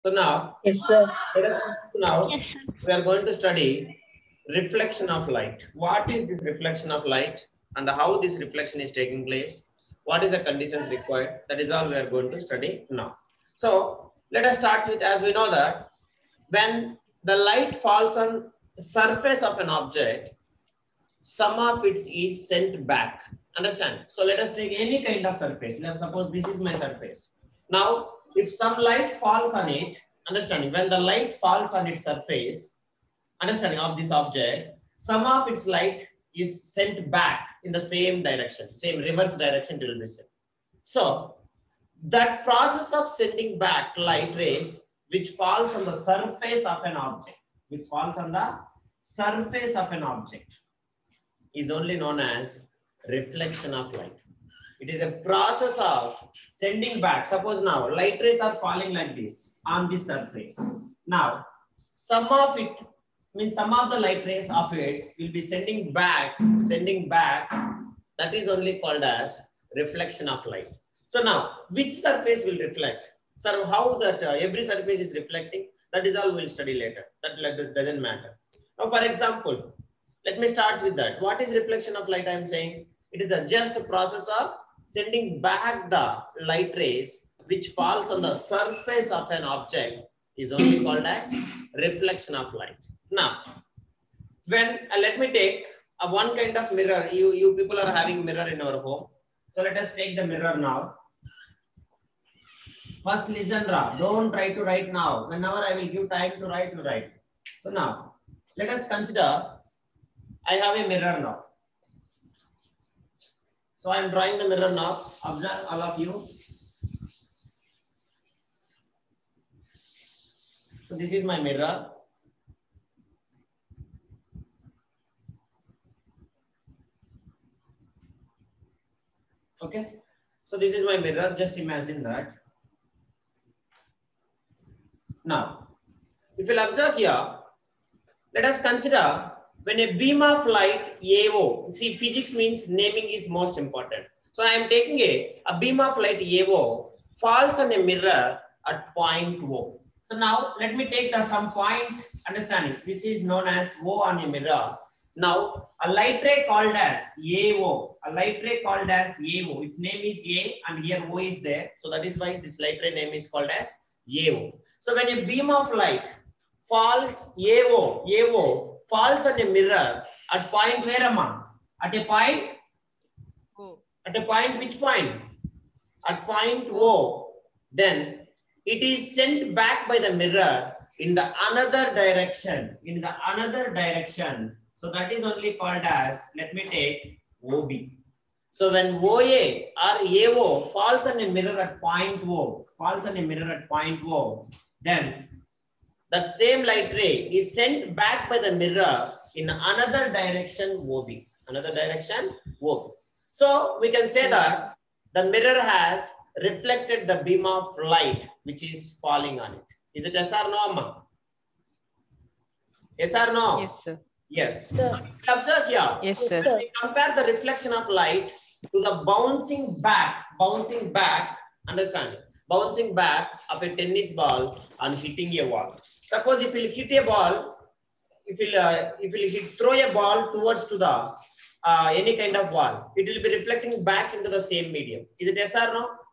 So now, Yes, sir. now Yes, sir. we are going to study reflection of light. What is this reflection of light and how this reflection is taking place? What is the conditions required? That is all we are going to study now. So let us start with, as we know that when the light falls on surface of an object, some of it is sent back. Understand? So let us take any kind of surface. Let's suppose this is my surface. Now, if some light falls on it, understanding when the light falls on its surface, understanding of this object, some of its light is sent back in the same direction, same reverse direction it will be sent. So that process of sending back light rays which falls on the surface of an object, which falls on the surface of an object, is only known as reflection of light. It is a process of sending back. Suppose now light rays are falling like this on the surface. Now, some of it means some of the light rays of it will be sending back. That is only called as reflection of light. So now, which surface will reflect? So how that every surface is reflecting? That is all we'll study later. That doesn't matter. Now, for example, let me start with that. What is reflection of light? I am saying it is just a process of sending back the light rays which falls on the surface of an object is only called as reflection of light. Now, when let me take one kind of mirror. You people are having mirror in our home. So let us take the mirror now. First listen, Ra. Don't try to write now. Whenever I will give time to write, you write. So now, let us consider I have a mirror now. So I am drawing the mirror now. Observe all of you. So this is my mirror. Okay. So this is my mirror. Just imagine that. Now, if you'll observe here, let us consider when a beam of light AO, see physics means naming is most important. So I am taking a beam of light AO falls on a mirror at point O. So now let me take some point understanding. This is known as O on a mirror. Now a light ray called as AO, its name is A and here O is there. So that is why this light ray name is called as AO. So when a beam of light falls AO falls on a mirror at point where am? At a point? Oh. At a point, which point? At point O. Then it is sent back by the mirror in the another direction. So that is only called as, let me take OB. So when OA or AO falls on a mirror at point O, then that same light ray is sent back by the mirror in another direction OB. So we can say that the mirror has reflected the beam of light which is falling on it. Is it yes or no, Amma? Yes or no? Yes, sir. Yes. Sir. Observe here. Yes, Yes, sir. sir. We compare the reflection of light to the bouncing back, understand? Bouncing back of a tennis ball and hitting a wall. Suppose if you hit a ball, if you throw a ball towards to the any kind of wall, it will be reflecting back into the same medium. Is it yes or no?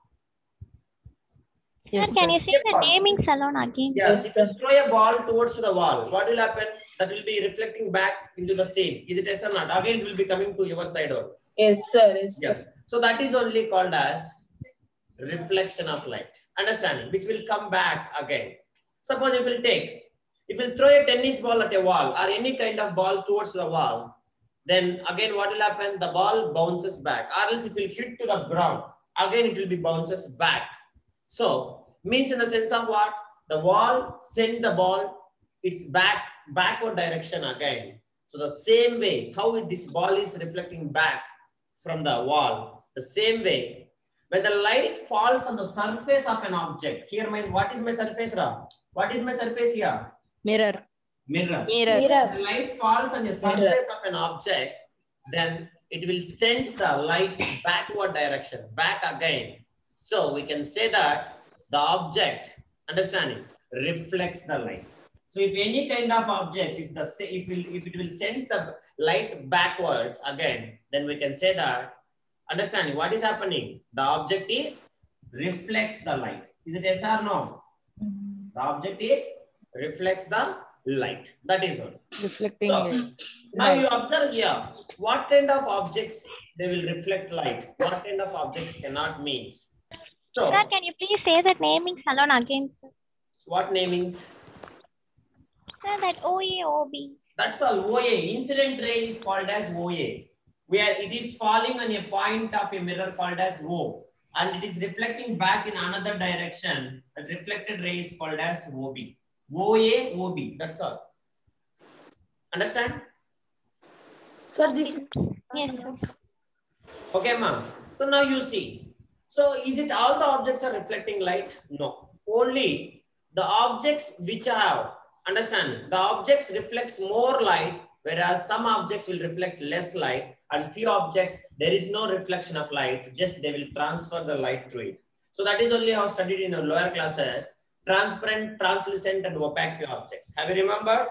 Yes, Sir, can sir. you say the naming salon again? Yes. Yes, If you throw a ball towards to the wall, what will happen? That will be reflecting back into the same. Is it yes or not? Again, it will be coming to your side only. Yes, sir. Yes, sir. Yes. So that is only called as reflection of light. Understanding? Which will come back again. Suppose if you throw a tennis ball at a wall or any kind of ball towards the wall, then again what will happen? The ball bounces back. Or else if you hit to the ground, again it will be bounces back. So means in the sense of what? The wall send the ball, it's backward direction again. So the same way, how this ball is reflecting back from the wall, the same way, when the light falls on the surface of an object, here what is my surface, Ra? What is my surface here? Mirror. Mirror. Mirror. The light falls on the surface of an object, then it will send the light backward direction, back again. So we can say that the object, understanding, reflects the light. So if any kind of objects, if it will send the light backwards again, then we can say that, understanding what is happening, the object is reflects the light. Is it yes or no? The object is reflects the light. That is all. Reflecting So, light. now you observe here, what kind of objects they will reflect light, what kind of objects cannot mean. So, Sir, can you please say that naming salon again, sir? what namings? Sir, that OA, OB. That's all. OA, incident ray is called as OA, where it is falling on a point of a mirror called as O, and it is reflecting back in another direction. The reflected ray is called as OB. OA, OB, that's all. Understand? Sir, this Yes, sir. Okay, ma'am. So now you see. So is it all the objects are reflecting light? No. Only the objects which have, understand, the objects reflects more light, whereas some objects will reflect less light, and few objects, there is no reflection of light, just they will transfer the light through it. So that is only how studied in our lower classes, transparent, translucent, and opaque objects. Have you remembered?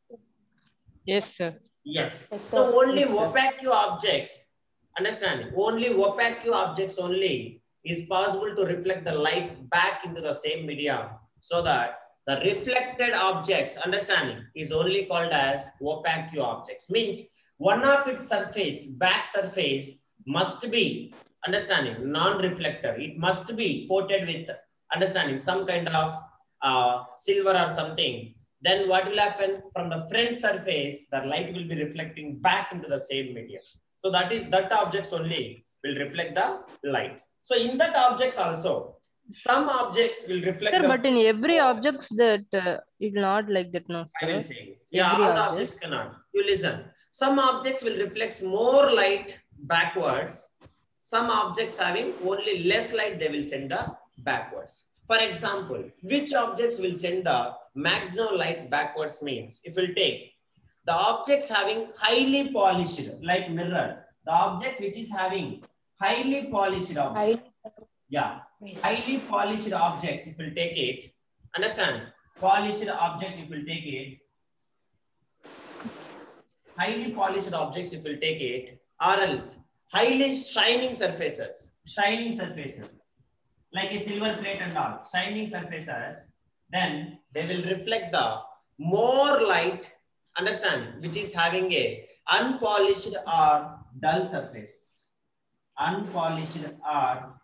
Yes, sir. Yes. Yes, So sir. only Yes, sir. opaque objects, understand, only opaque objects only is possible to reflect the light back into the same medium, so that the reflected objects, understanding, is only called as opaque objects. Means one of its surface, back surface, must be, understanding, non-reflector. It must be coated with, understanding, some kind of silver or something. Then what will happen? From the front surface, the light will be reflecting back into the same medium. So that objects only will reflect the light. So in that objects also, some objects will reflect Sir, the, but in every objects that it will not like that, no, I will sir. say, yeah, Every all the object. objects cannot. You listen. Some objects will reflect more light backwards. Some objects having only less light, they will send the backwards. For example, which objects will send the maximum light backwards means, if we'll take the objects having highly polished, like mirror, the objects which is having highly polished objects. Yeah, highly polished objects, if we'll take it, understand, polished objects, if we'll take it, highly polished objects, if we'll take it, or else highly shining surfaces, like a silver plate and all, shining surfaces, then they will reflect the more light, understand, which is having a unpolished or dull surfaces. Unpolished or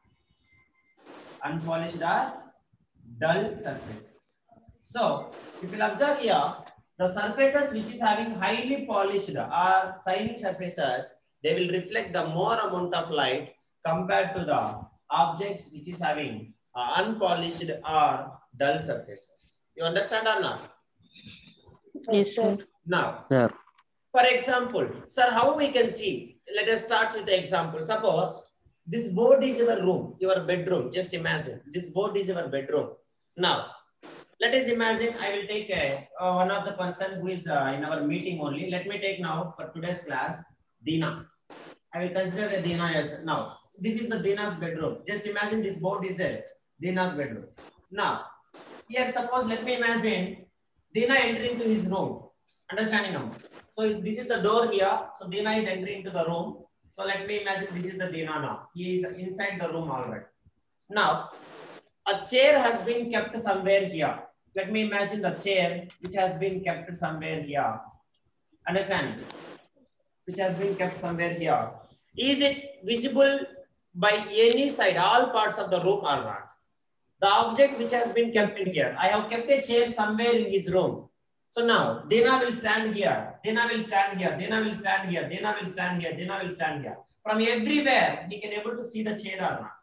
dull surfaces. So, if you observe here, the surfaces which is having highly polished or shining surfaces, they will reflect the more amount of light compared to the objects which is having unpolished or dull surfaces. You understand or not? Yes, sir. Now, Sir. for example, sir, how we can see? Let us start with the example. Suppose this board is your room, your bedroom. Just imagine this board is your bedroom. Now, let us imagine I will take one of the person who is in our meeting only. Let me take now for today's class, Dina. I will consider the Dina as now. This is the Dina's bedroom. Just imagine this board is Dina's bedroom. Now, here suppose let me imagine Dina entering to his room. Understanding now? So this is the door here. So Dina is entering into the room. So let me imagine this is the Dina now. He is inside the room already. Now, a chair has been kept somewhere here. Let me imagine the chair which has been kept somewhere here. Understand? Which has been kept somewhere here. Is it visible by any side, all parts of the room or not? The object which has been kept in here. I have kept a chair somewhere in his room. So now, Dina will stand here. Dina will stand here. Dina will stand here. Dina will stand here. Dina will stand here. From everywhere, he can able to see the chair or not?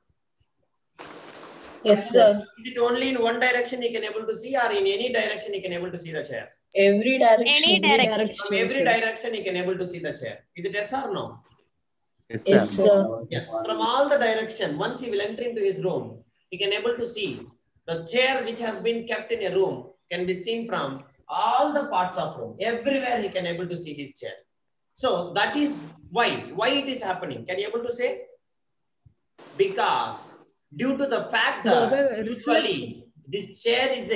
Yes, sir. Is it only in one direction he can able to see, or in any direction he can able to see the chair? Every direction. Any direction. From every direction he can able to see the chair. Is it yes or no? Yes, sir. Yes. From all the direction, once he will enter into his room, he can able to see the chair which has been kept in a room can be seen from all the parts of room. Everywhere he can able to see his chair. So that is why it is happening. Can you able to say? Because due to the fact that usually this chair is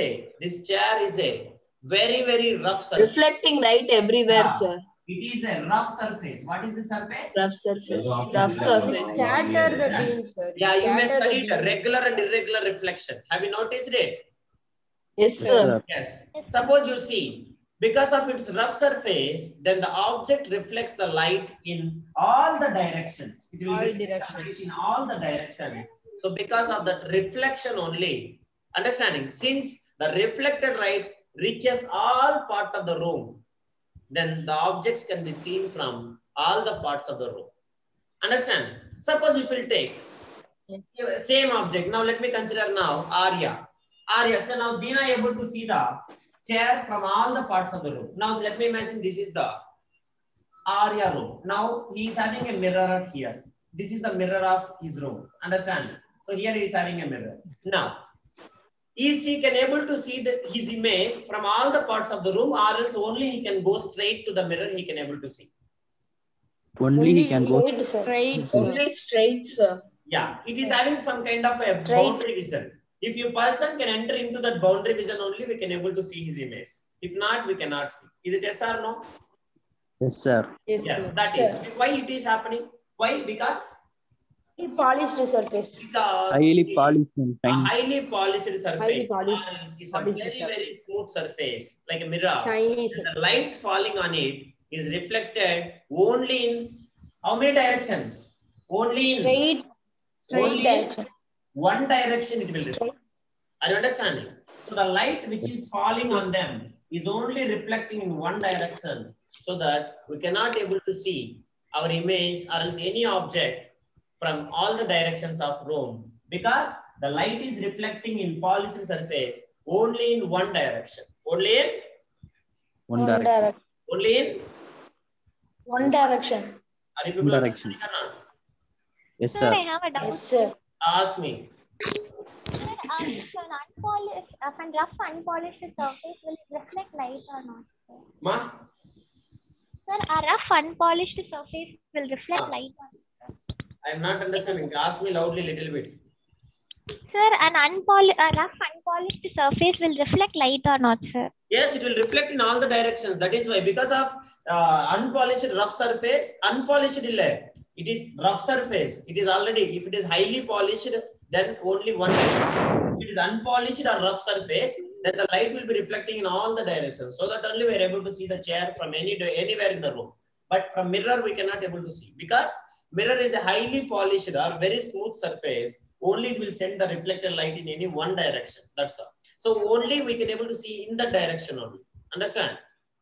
a very, very rough surface. Reflecting light everywhere, Yeah. sir. It is a rough surface. What is the surface? Rough surface. Rough surface. Scatter the beam, sir. Yeah, you may Scatter the study the beam. regular and irregular reflection. Have you noticed it? Yes, sir. Yes. Suppose you see, because of its rough surface, then the object reflects the light in all the directions. It will All reflect the directions. light in all the directions. So because of that reflection only, understanding, since the reflected light reaches all parts of the room, then the objects can be seen from all the parts of the room. Understand? Suppose if we take same object. Now let me consider now Arya. Arya, so now Dina able to see the chair from all the parts of the room. Now let me imagine this is the Arya room. Now he is having a mirror here. This is the mirror of his room. Understand? So here he is having a mirror. Now, is he can able to see his image from all the parts of the room, or else only he can go straight to the mirror he can able to see? Only he can go. Straight, sir. Straight. Only straight, sir. Yeah, it is having some kind of a Right. boundary vision. If your person can enter into that boundary vision only, we can able to see his image. If not, we cannot see. Is it yes or no? Yes, sir. Yes, sir. that is. Why it is happening? Why? Because He polished the surface. Highly polished and a fine. highly polished surface Highly polished- or is a polished very, surface. very smooth surface, like a mirror. Shiny. And the light falling on it is reflected only in how many directions? Only in Straight. only direction. one direction it will reflect. Are you understanding? So the light which is falling on them is only reflecting in one direction, so that we cannot able to see our image or else any object from all the directions of room, because the light is reflecting in polished surface only in one direction. Only in One direction. only in One direction. are you people Direction. understanding or not? Yes, Sir, sir. I have a doubt. Yes, sir. Ask me. Sir, if an unpolished, if a rough unpolished surface will reflect light or not? Sir, Ma? Sir, a rough unpolished surface will reflect light or not? I am not understanding. Ask me loudly little bit. Sir, a rough unpolished surface will reflect light or not, sir? Yes, it will reflect in all the directions. That is why, because of unpolished rough surface, unpolished illa. It is rough surface. It is already, if it is highly polished, then only one direction. If it is unpolished or rough surface, then the light will be reflecting in all the directions. So that only we are able to see the chair from anywhere in the room. But from mirror, we cannot able to see, because mirror is a highly polished or very smooth surface. Only it will send the reflected light in any one direction. That's all. So only we can able to see in that direction only. Understand?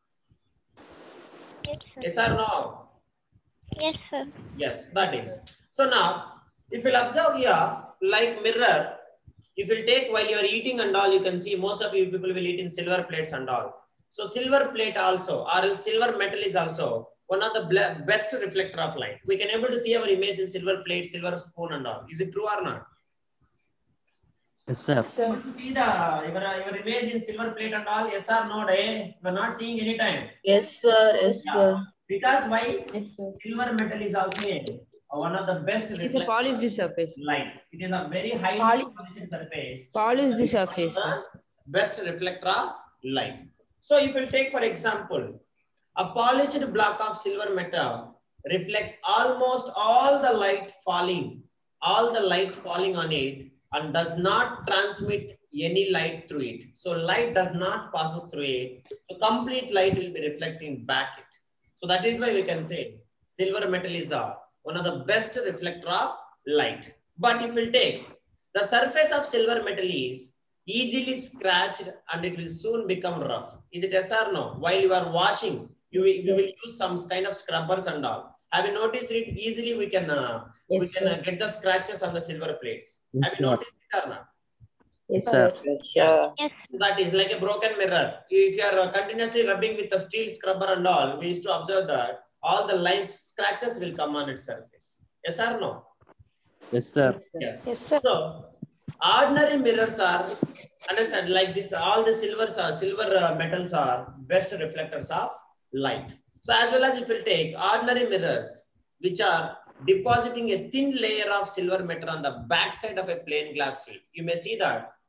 Yes, sir. Yes or no? Yes, sir. Yes, that is. So now, if you'll observe here, like mirror, if you'll take while you are eating and all, you can see most of you people will eat in silver plates and all. So silver plate also, or silver metal is also one of the best reflector of light. We can able to see our image in silver plate, silver spoon and all. Is it true or not? Yes, sir. Able to see your image in silver plate and all? Yes or no? We are not seeing any time. Yes, sir. Yes, sir. Because why? Yes, sir. Silver metal is also one of the best It is a polished surface. light. It is a very highly polished surface. Polished surface. The best reflector of light. So if you take for example, a polished block of silver metal reflects almost all the light falling on it, and does not transmit any light through it. So light does not passes through it. So complete light will be reflecting back it. So that is why we can say silver metal is one of the best reflector of light. But if we take the surface of silver metal is easily scratched and it will soon become rough. Is it yes or no? While you are washing, you will use some kind of scrubbers and all. Have you noticed it? Easily we can get the scratches on the silver plates. Yes, Have you sir. noticed it or not? Yes, sir. Yes. Yes. That is like a broken mirror. If you are continuously rubbing with the steel scrubber and all, we used to observe that all the lines, scratches will come on its surface. Yes or no? Yes, sir. Yes. Yes, sir. So, ordinary mirrors are, understand, like this, all the silver metals are best reflectors of light. So, as well as if you take ordinary mirrors, which are depositing a thin layer of silver metal on the back side of a plain glass sheet, you may see that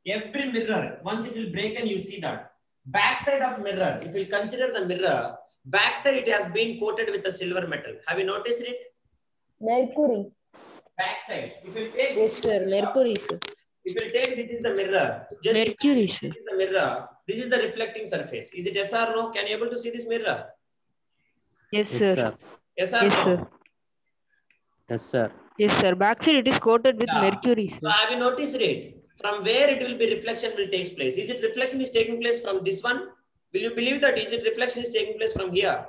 Every mirror, once it will break and you see that. Backside of mirror, if you consider the mirror, backside it has been coated with a silver metal. Have you noticed it? Mercury. Backside. If you take Yes, sir. Mercury, sir. if you take this is the mirror, just Mercury, imagine sir. this is the mirror, this is the reflecting surface. Is it yes or no? Can you able to see this mirror? Yes, Yes, sir. sir. Yes or Yes, no? sir. Yes, sir. Yes, sir. Backside it is coated with Yeah. mercury, So sir. have you noticed it? From where it will be reflection will takes place? Is it reflection is taking place from this one? Will you believe that? Is it reflection is taking place from here?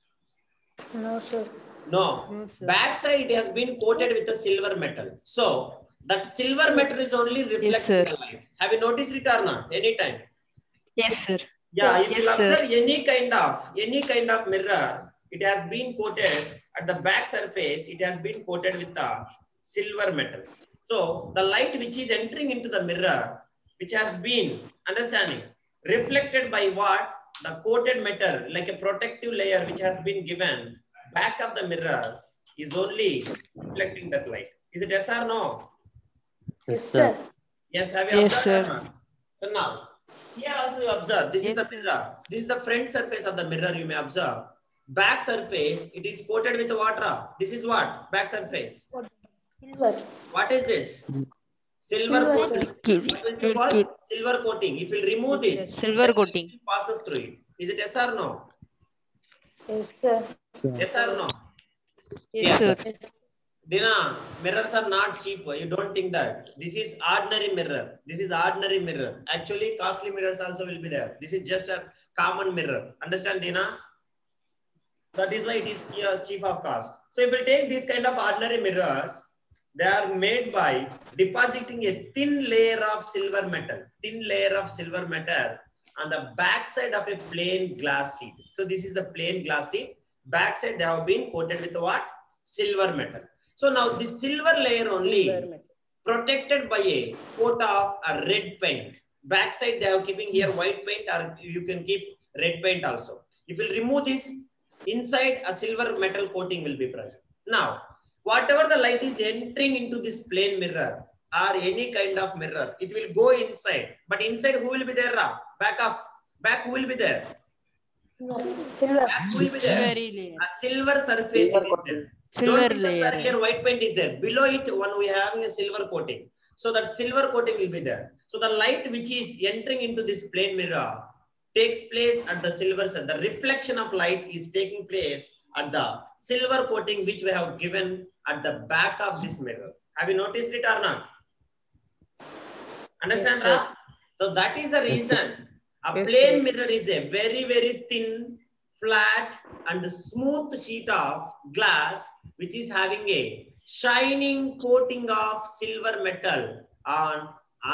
No, sir. No. No, sir. Backside it has been coated with a silver metal. So that silver metal is only reflecting sir. the light. Have you noticed it or not? Anytime. Yes, sir. Yeah, if Yes, you sir. observe any kind of mirror, it has been coated at the back surface. It has been coated with a silver metal. So the light which is entering into the mirror, which has been understanding reflected by what the coated metal, like a protective layer, which has been given back of the mirror, is only reflecting that light. Is it yes or no? Yes, sir. Yes, have you Yes, observed? sir. Or not? So now, here also you observe, this is Yes, the sir. mirror. This is the front surface of the mirror, you may observe. Back surface, it is coated with water. This is what? Back surface. Silver. What is this? Silver Silver, coating. Mercury. What is it called? Silver coating. If you remove Yes, this, sir. Silver then coating. it passes through it. Is it yes or no? Yes, sir. Yes or no? Yes, sir. Dina, mirrors are not cheap. You don't think that. This is ordinary mirror. This is ordinary mirror. Actually, costly mirrors also will be there. This is just a common mirror. Understand, Dina? That is why it is cheap of cost. So if we take these kind of ordinary mirrors, they are made by depositing a thin layer of silver metal. Thin layer of silver metal on the backside of a plain glass sheet. So this is the plain glass sheet. Backside they have been coated with what? Silver metal. So now this silver layer only protected by a coat of a red paint. Backside they are keeping here white paint, or you can keep red paint also. If you remove this, inside a silver metal coating will be present. Now, whatever the light is entering into this plain mirror or any kind of mirror, it will go inside. But inside who will be there? Back who will be there? Silver. Back who will be there? Very layer. A silver surface it is there. Silver Don't think that, sir, layer. here white paint is there. Below it, one we have a silver coating. So that silver coating will be there. So the light which is entering into this plain mirror takes place at the silver side. The reflection of light is taking place at the silver coating which we have given at the back of this mirror. Have you noticed it or not? Understand, Ra? So that is the reason a Yes, plain sir. mirror is a very, very thin, flat and smooth sheet of glass which is having a shining coating of silver metal on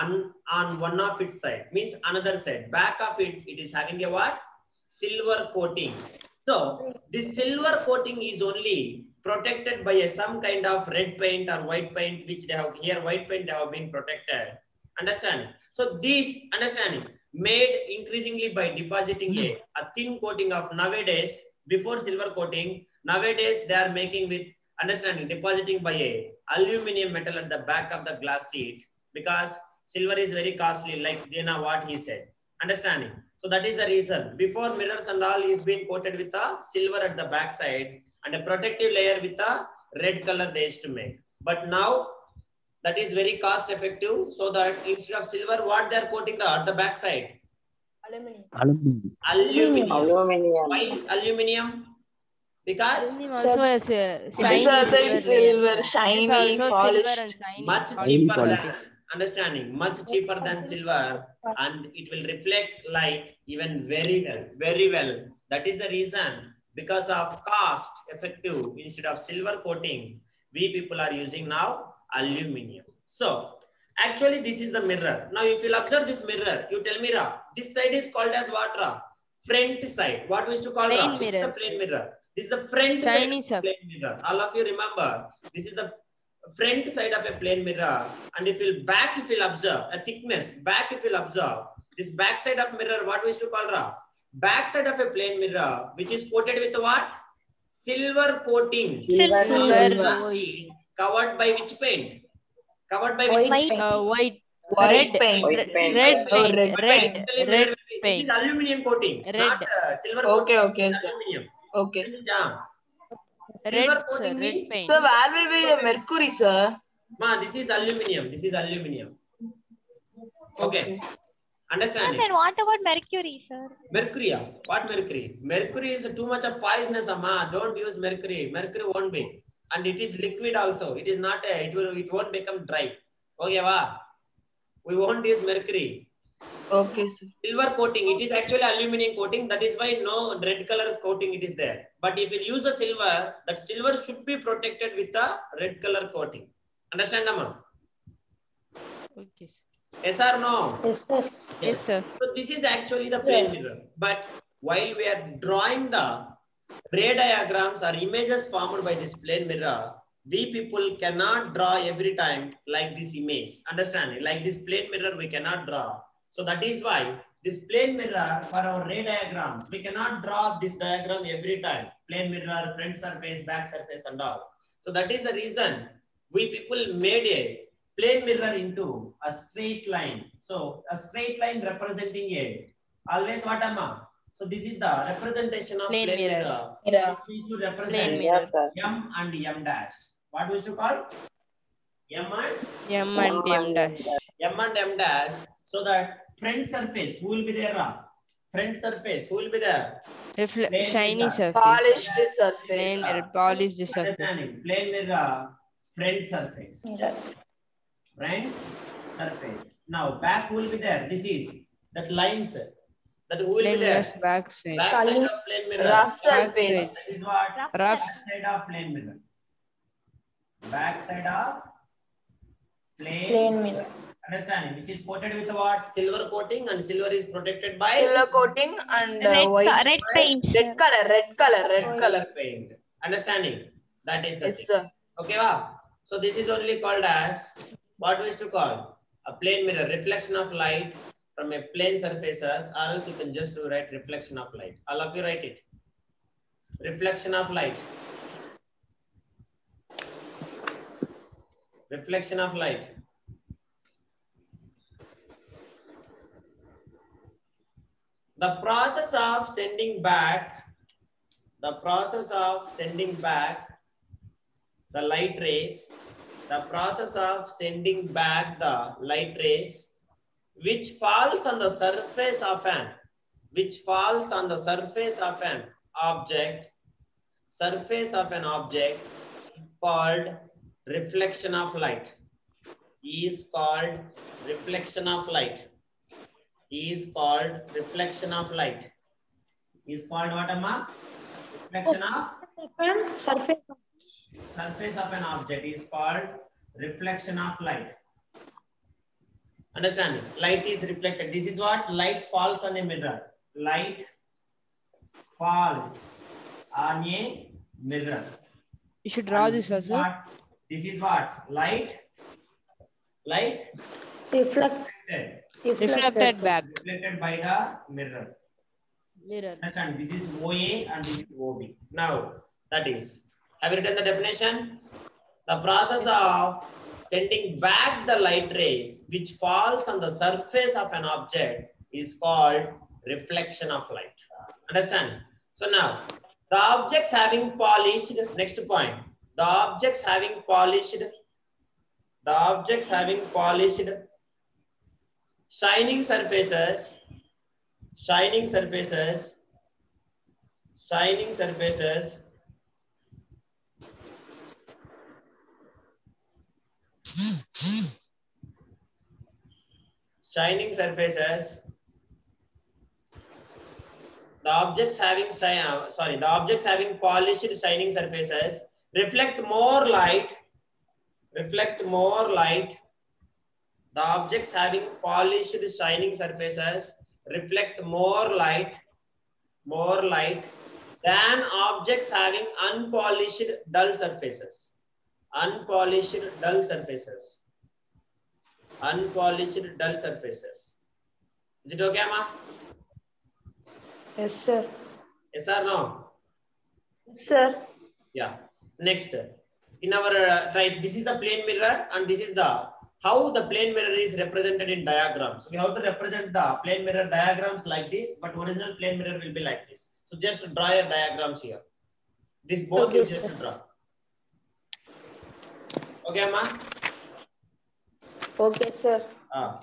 one of its side. Means another side. Back of it is having a what? Silver coating. So this silver coating is only protected by some kind of red paint or white paint, which they have here. White paint they have been protected. Understanding? So this understanding made increasingly by depositing a thin coating of nowadays. Before silver coating, nowadays they are making with understanding depositing by a aluminum metal at the back of the glass sheet, because silver is very costly, like Dina what he said. Understanding? So that is the reason. Before mirrors and all is being coated with a silver at the back side and a protective layer with a red color they used to make. But now that is very cost effective. So that instead of silver, what they are coating at the back side? Aluminum. Aluminum. Aluminum. Why aluminum? Because Aluminum also has a It is shiny also in silver, layer. shiny, It is also polished. silver and shiny. much Highly cheaper polished. than understanding, much cheaper than silver, and it will reflect light even very well. That is the reason, because of cost effective, instead of silver coating, we people are using now aluminum. So actually this is the mirror. Now if you observe this mirror, you tell me, Ra, this side is called as what, Ra? Front side. What we used to call, Ra? Plain This is the mirror. plain mirror. This is the front Shiny side of the plain mirror. All of you remember, this is the front side of a plain mirror. And if you observe a thickness, back if you observe, this back side of mirror, what we used to call, Ra? Back side of a plain mirror, which is coated with what? Silver coating. Silver Glass sheet. Covered by which paint? Covered by which White. paint? white. White paint. Red paint. Basically, Red this is paint. aluminum coating, Red. not silver Okay, coating. okay, sir. Aluminum. Okay, sir. Silver Red, coating sir, red means paint. So where will be the mercury, sir? this is aluminum. This is aluminum. Okay. sir. Understanding? Then what about mercury, sir? Mercury. What mercury? Mercury is too much of poisonous, Amma. Don't use mercury. Mercury won't be. And it is liquid also. It is not it won't become dry. Okay, va? We won't use mercury. Okay, sir. Silver coating, it is actually aluminum coating. That is why no red color coating it is there. But if you use the silver, that silver should be protected with a red color coating. Understand, Amma? Okay. Yes or no? Yes, sir. Yes, sir. So this is actually the plane mirror. But while we are drawing the ray diagrams or images formed by this plane mirror, we people cannot draw every time like this image. Understand? Like this plane mirror, we cannot draw. So that is why this plane mirror for our ray diagrams, we cannot draw this diagram every time. Plane mirror, front surface, back surface and all. So that is the reason we people made a plane mirror into a straight line. So a straight line representing a always what Amma? So this is the representation of Plane plane mirror. mirror. We used to represent Plane mirror. M and M dash. What we used to call? M and M and M dash. M and M dash. So that front surface, who will be there? Front surface, who will be there? Plane Shiny mirror. surface. Polished Plane surface. mirror. Polished surface. Understanding? Plane mirror, front surface. Mirror. Front surface. Now back will be there. This is that lines. That who will Plane be there? mirror's back side. Back side of plane mirror. Rough surface. That is what? Rough. Back side of plane mirror. Back side of plane mirror. Understanding? Which is coated with what? Silver coating, and silver is protected by Silver coating and white. Red paint. Red color. paint. Understanding? That is the Yes, thing. sir. Okay, wow. So this is only called as what we used to call a plane mirror, reflection of light from a plane surfaces, or else you can just write reflection of light. All of you write it. Reflection of light. Reflection of light. The process of sending back the light rays, which falls on the surface of an object, called reflection of light, is called reflection of light. Is called what, Amma? Reflection of surface of an object is called reflection of light. Understanding? Light is reflected. This is what? Light falls on a mirror. Light falls on a mirror. You should draw this also. This is what? Light reflected Reflected back. Reflected by the mirror. Understand? This is OA and this is OB. Now, that is. Have you written the definition? The process of sending back the light rays which falls on the surface of an object is called reflection of light. Understand? So now, the objects having polished, next point. The objects having polished shining surfaces the objects having polished shining surfaces reflect more light. The objects having polished shining surfaces reflect more light than objects having unpolished dull surfaces. Unpolished dull surfaces. Is it okay, Amma? Yes, sir. Yes or no? Yes, sir. Yeah. Next, in our right, this is the plane mirror and this is the how the plane mirror is represented in diagrams. We have to represent the plane mirror diagrams like this, but original plane mirror will be like this. So just draw your diagrams here. This both Okay, you just sir. draw. Okay, Amma? Okay, sir. Ah.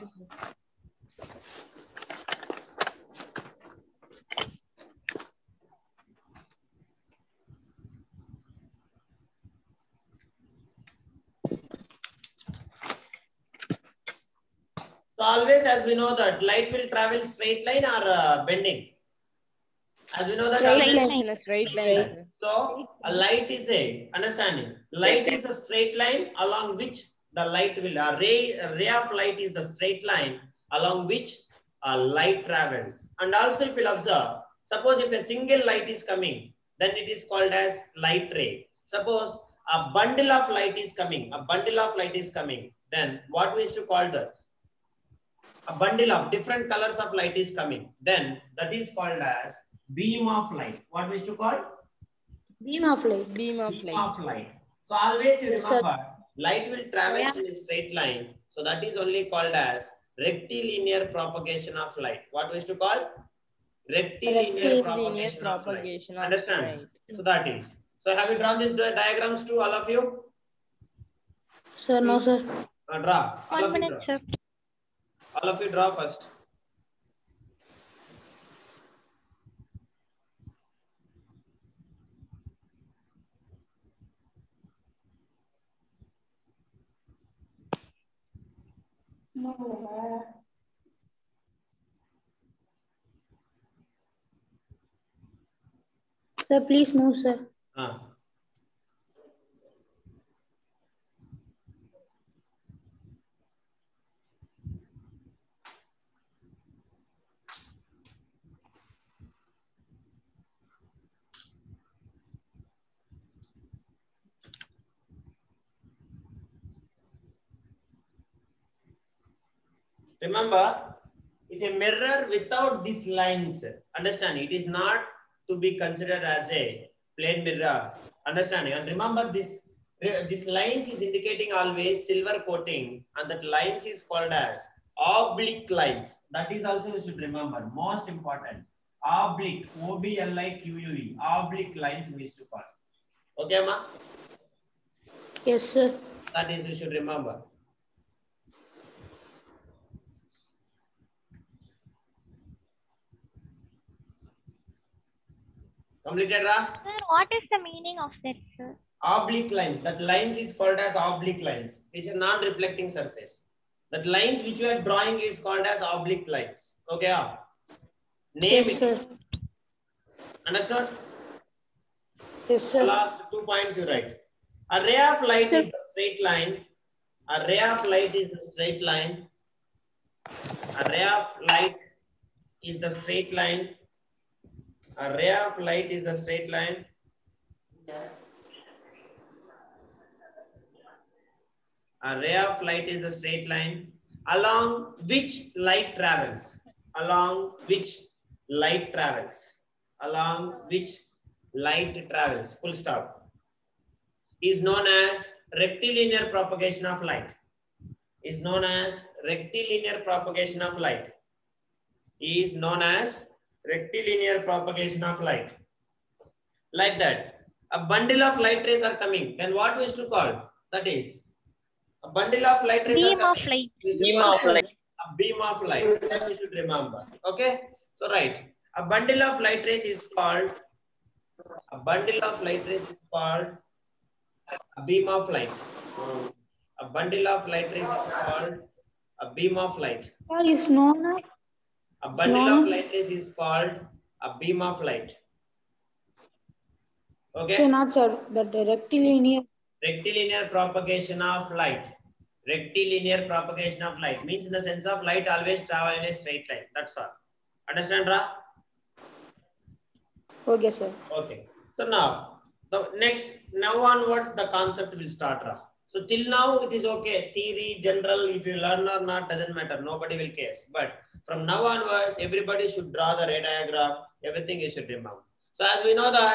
So always, as we know that light will travel straight line or bending. As we know that Straight always, line. In a straight line. Sir. so a light is a understanding. Light is a straight line along which the light will a ray of light is the straight line along which a light travels. And also, if you observe, suppose if a single light is coming, then it is called as light ray. Suppose a bundle of light is coming, then what we used to call that? A bundle of different colors of light is coming, then that is called as beam of light. What we used to call? Beam of light. Beam of Beam light. of light. So always you Yes, sir. remember, light will travel in a straight line. So that is only called as rectilinear propagation of light. What we used to call? Rectilinear Linear propagation of light. propagation of Understand? light. So that is. So have you drawn these diagrams too, all of you? Sir, no, sir. Draw. All 1 of you minute, draw. sir. All of you draw first. Sir, please move, sir. Remember, if a mirror without these lines, understand, it is not to be considered as a plane mirror. Understanding? And remember this lines is indicating always silver coating, and that lines is called as oblique lines. That is also you should remember. Most important. Oblique. O-B-L-I-Q-U-E. Oblique lines we used to call. Okay, Ma? Yes, sir. That is you should remember. Completed, Ra? Sir, what is the meaning of that, sir? Oblique lines. That lines is called as oblique lines. It's a non-reflecting surface. That lines which you are drawing is called as oblique lines. Okay? Name Yes, it. sir. Understood? Yes, sir. Last 2 points you write. A ray of light is the straight line. A ray of light is the straight line. A ray of light is the straight line. A ray of light is the straight line. A ray of light is the straight line along which light travels. Along which light travels. Along which light travels. Full stop. Is known as rectilinear propagation of light. Is known as rectilinear propagation of light. Is known as rectilinear propagation of light. Like that. A bundle of light rays are coming. Then what we used to call? That is a bundle of light rays Beam are of coming. light. Beam of light. A beam of light. That you should remember. Okay. So right. A bundle of light rays is called. A bundle of light rays is called a beam of light. A bundle of light rays is called a beam of light. Sir, is known as A bundle of light rays is called a beam of light. Okay. not, sir. The rectilinear. Rectilinear propagation of light. Rectilinear propagation of light means in the sense of light always travel in a straight line. That's all. Understand, Ra? Okay, sir. Okay. So now, now onwards, the concept will start, Ra. So till now, it is okay. Theory, general, if you learn or not, doesn't matter. Nobody will care. But from now onwards, everybody should draw the ray diagram. Everything you should remember. So as we know that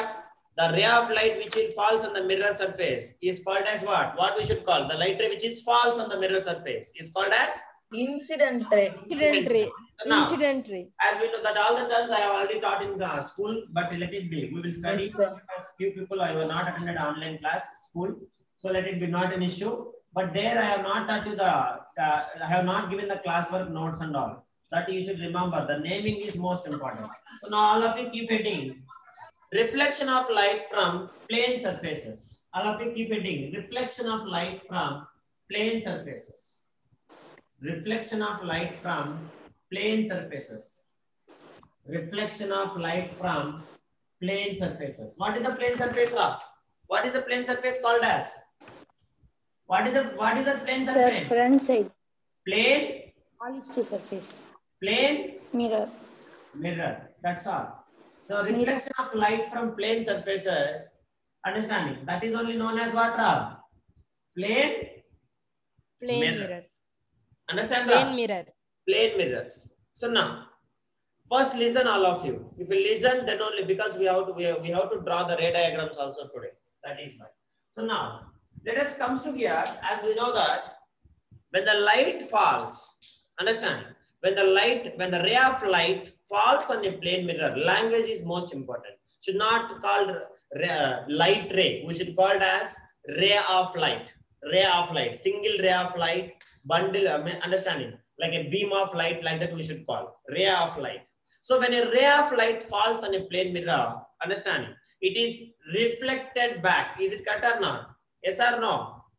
The ray of light which will falls on the mirror surface is called as what? What we should call? The light ray which is falls on the mirror surface is called as Incident ray. Incident ray. So now, Incident ray. as we know that all the terms I have already taught in school, but let it be. We will study. Yes, sir. Few people I have not attended online class school, so let it be not an issue. But there I have not taught you I have not given the classwork notes and all. That you should remember. The naming is most important. So now all of you keep heading. Reflection of light from plane surfaces. All of you keep heading. Reflection of light from plane surfaces. Reflection of light from plane surfaces. Reflection of light from plane surfaces. What is the plane surface, Rob? What is the plane surface called as? What is the plane Sir, surface? front side. Plane, Polished surface. plane, Mirror. mirror. That's all. So reflection of light from plane surfaces. Understanding? That is only known as what, Rob? Plane, Plane mirrors. mirror. Understand, Plane Rob? mirror. Plane mirrors. So now, first listen all of you. If you listen, then only because we have to draw the ray diagrams also today. That is why. So now, let us come to here. As we know that when the light falls, understand? When the ray of light falls on a plane mirror, language is most important. Should not call light ray. We should call it as ray of light. Ray of light. Single ray of light. Bundle. Understanding? Like a beam of light, like that we should call ray of light. So when a ray of light falls on a plane mirror, understanding, it is reflected back. Is it correct or not? Yes or no?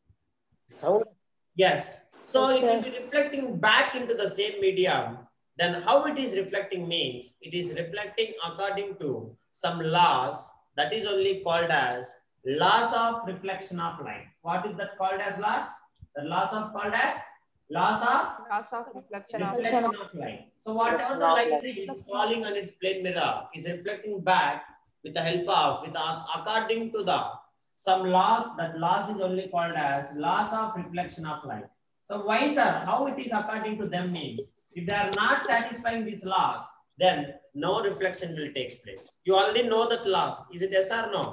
Yes. So it will be reflecting back into the same medium. Then how it is reflecting means it is reflecting according to some laws that is only called as laws of reflection of light. What is that called as laws? The laws of called as laws of Loss of reflection of reflection of light. So whatever the light ray is falling on its plane mirror is reflecting back with the help of according to the some laws. That laws is only called as laws of reflection of light. So why, sir? How it is according to them means if they are not satisfying these laws, then no reflection will take place. You already know that laws. Is it yes or no?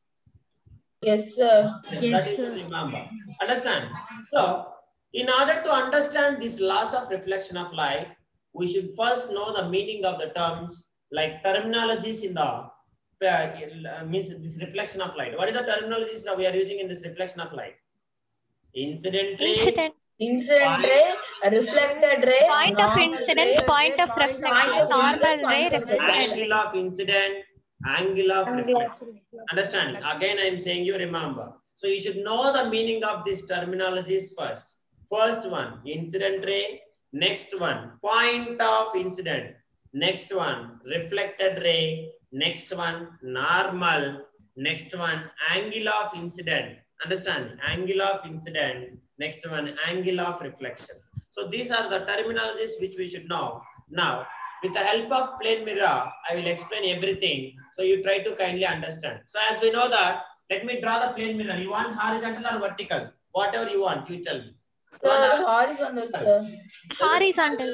Yes, sir. Yes, that is to remember. Understand? So, in order to understand these laws of reflection of light, we should first know the meaning of the terms like terminologies in the means this reflection of light. What is the terminologies that we are using in this reflection of light? Incident ray, Incident ray, reflected ray, Point of normal incidence, ray, point of points reflection, of normal incidence, ray, points of reflection ray. angle of incident, angle of reflection. Understand? Again, I am saying you remember. So you should know the meaning of these terminologies first. First one, incident ray. Next one, point of incident. Next one, reflected ray. Next one, normal. Next one, angle of incident. Understand? Angle of incident. Next one, angle of reflection. So these are the terminologies which we should know. Now, with the help of plane mirror, I will explain everything. So you try to kindly understand. So as we know that, let me draw the plane mirror. You want horizontal or vertical? Whatever you want, you tell me. You want Sir, horizontal, sir. Horizontal.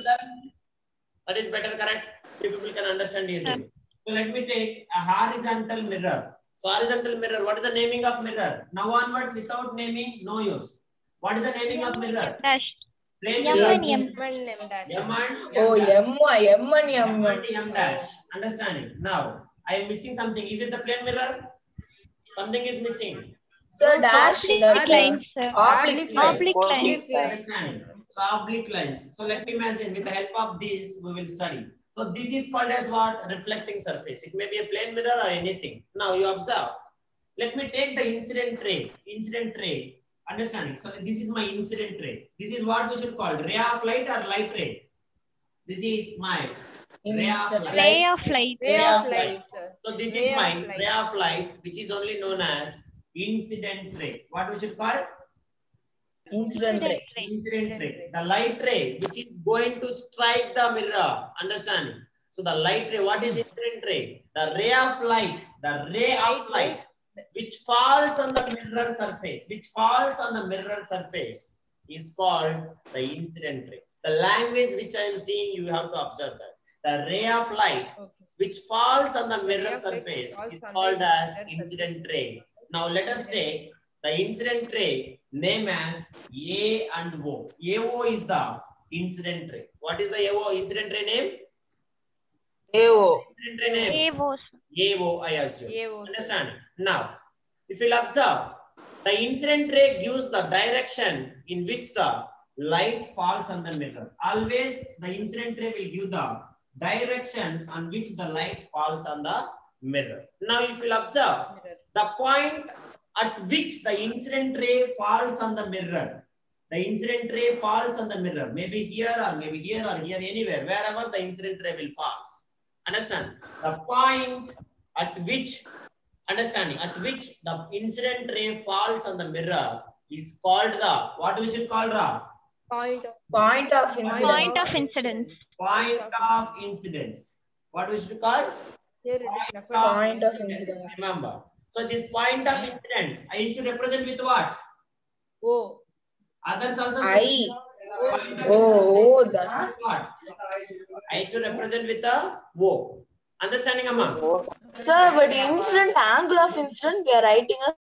That is better, correct? People can understand easily. So let me take a horizontal mirror. So horizontal mirror, what is the naming of mirror? Now onwards, without naming, no use. What is the naming of mirror? Dash. Plane M mirror. and M. M and Oh, dash. M and M. M and M dash. Understanding? Now, I am missing something. Is it the plane mirror? Something is missing. Sir, dash. Oblique lines, sir. Oblique line. Oblique lines. Understanding? So oblique lines. So let me imagine with the help of this, we will study. So this is called as what? Reflecting surface. It may be a plane mirror or anything. Now you observe. Let me take the incident ray. Incident ray. Understanding? So this is my incident ray. This is what we should call ray of light or light ray. This is my ray of light. Ray of light. Ray of light. So this is my ray of light, which is only known as incident ray. What we should call? Incident ray. Incident ray. The light ray, which is going to strike the mirror. Understanding? So the light ray, what is incident ray? The ray of light. The ray of light, which falls on the mirror surface. Which falls on the mirror surface is called the incident ray. The language which I am seeing, you have to observe that. The ray of light which falls on the mirror ray of light surface falls is on the called as mirror incident ray. Now let us take the incident ray name as A and O. AO is the incident ray. What is the AO incident ray name? AO. Incident ray name? AO. AO, I assume. AO. Understand? Now, if you'll observe, the incident ray gives the direction in which the light falls on the mirror. Always the incident ray will give the direction on which the light falls on the mirror. Now, if you'll observe, the point at which the incident ray falls on the mirror, the incident ray falls on the mirror, maybe here or maybe here or here, anywhere, wherever the incident ray will fall. Understand? The point at which, understanding, at which the incident ray falls on the mirror is called the, what we should call the? Point of Point of incidence. Point of incidence. Point of incidence. What we should call? here it is referred Point of incidence. Remember. So this point of incidence, I used to represent with what? O. Others also I. say point of Oh, incidence. that. What? I used to represent with a O. Understanding, Amma? Sir, but incident, angle of incident, we are writing a